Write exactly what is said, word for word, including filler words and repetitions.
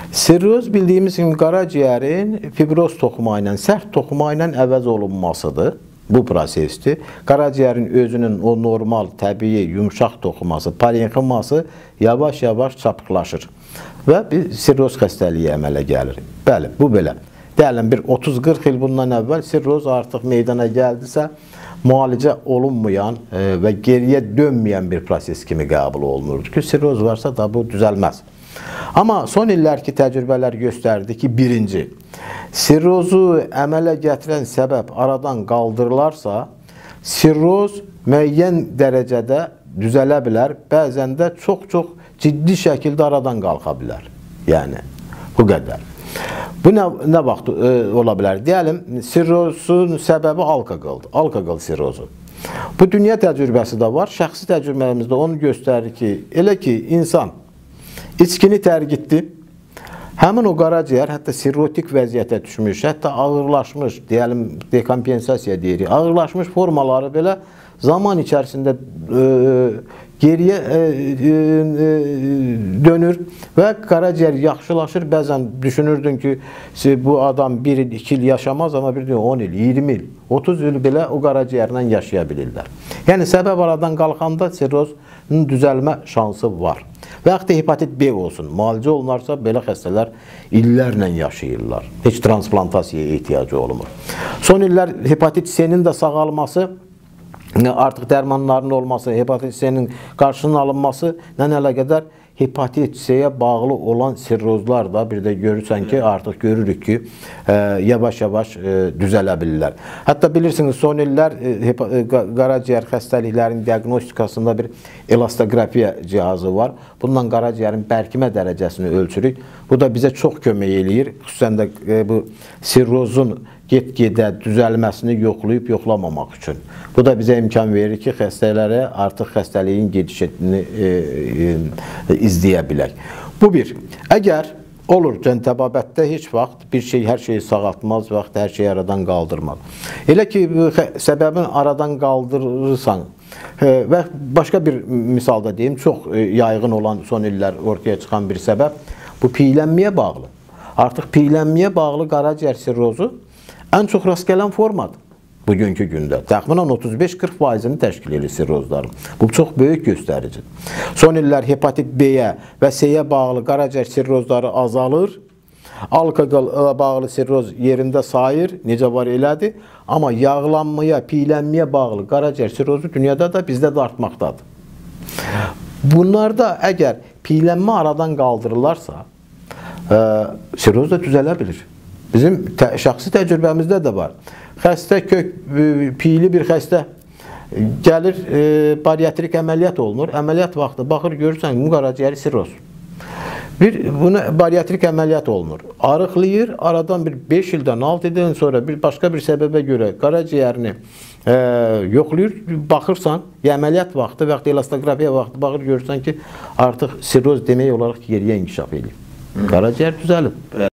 Sirroz bildiyimiz kimi qaraciyərin fibroz toxuma ilə, sərt toxuma ilə əvəz olunmasıdır. Bu prosesdir. Qaraciyərin özünün o normal, təbii, yumuşaq toxuması, parenximası yavaş-yavaş çapıqlaşır və bir sirroz xəstəliyi əmələ gəlir. Bəli, bu belə. Deyələm, bir otuz qırx il bundan əvvəl sirroz artıq meydana gəldisə, müalicə olunmayan e, və geriyə dönməyən bir proses kimi qəbul olunurdu ki, sirroz varsa da bu düzəlməz. Amma son illərki təcrübələr göstərdi ki, birinci, sirrozu əmələ gətirən səbəb aradan qaldırılarsa, sirroz müəyyən dərəcədə düzələ bilər, bəzən də çox-çox ciddi şəkildə aradan qalxa bilər. Yəni, bu qədər. Bu nə, nə vaxt e, ola bilər? Deyəlim, sirrozun səbəbi alkoqoldur, alkoqol sirrozu. Bu, dünya təcrübəsi də var, şəxsi təcrübəmizdə onu göstərir ki, elə ki, insan İçkini tərgitdi, həmin o qaraciyər hətta sirrotik vəziyyətə düşmüş, hətta ağırlaşmış, deyəlim, dekompensasiya deyirik, ağırlaşmış formaları belə zaman içərisində e, geriyə e, e, dönür və qaraciyər yaxşılaşır. Bəzən düşünürdün ki, bu adam bir il, iki il yaşamaz, amma bir on il, iyirmi il, otuz il belə o qaraciyərlə yaşaya bilirlər. Yəni, səbəb aradan qalxanda sirrozun düzəlmə şansı var. Və yaxud da hepatit B olsun, müalicə olunarsa, belə xəstələr illərlə yaşayırlar. Heç transplantasiyaya ehtiyacı olmur. Son illər hepatit C-nin də sağalması, artıq dərmanların olması, hepatit C-nin qarşının alınması ilə əlaqədar hepatit C-yə bağlı olan sirrozlar da bir də görürsən ki, artıq görürük ki, yavaş-yavaş düzələ bilirlər. Hətta bilirsiniz, son illər qaraciyər xəstəliklərin diaqnostikasında bir elastografiya cihazı var. Bundan qaraciyərin bərkimə dərəcəsini ölçürük. Bu da bizə çox kömək eləyir. Xüsusən də bu sirrozun get-gedə düzəlməsini yoxlayıb yoxlamamaq üçün. Bu da bizə imkan verir ki, xəstələrə artıq xəstəliyin gedişini e, e, izləyə bilək. Bu bir. Əgər olur ki, təbabətdə heç vaxt bir şey hər şeyi sağaltmaz, vaxt hər şeyi aradan qaldırmaz. Elə ki, səbəbin aradan qaldırırsan e, və başqa bir misalda deyim, çox yayğın olan son illər ortaya çıxan bir səbəb, bu piylənməyə bağlı. Artıq piylənməyə bağlı qaraciyər sirrozu ən çox rast gələn formadır bugünkü gündə. Təxminən otuz beş qırx faizini təşkil edir sirrozların. Bu çox böyük göstəricidir. Son illər hepatit B-yə və C-yə bağlı qaraciyər sirrozları azalır. Alkoqola bağlı sirroz yerində sayır, necə var elədir. Amma yağlanmaya, piylənməyə bağlı qaraciyər sirrozu dünyada da bizdə də artmaqdadır. Bunlarda əgər piylənmə aradan qaldırılarsa, e, sirroz da düzələ bilir. Bizim tə, şəxsi təcrübəmizdə də var. Xəstə kök, piyli bir xəstə gəlir, e, bariatrik əməliyyat olunur. Əməliyyat vaxtı baxır, görürsən, bu qaraciyəri sirroz. Bir, buna bariatrik əməliyyat olunur. Arıqlayır, aradan bir beş ildən, altı ildən sonra bir başqa bir səbəbə görə qaraciyərini e, yoxlayır, baxırsan, əməliyyat vaxtı və yaxud elastografiya vaxtı baxır, görürsən ki, artıq sirroz demək olaraq geriyə inkişaf edir. Qaraciyər düzəlib.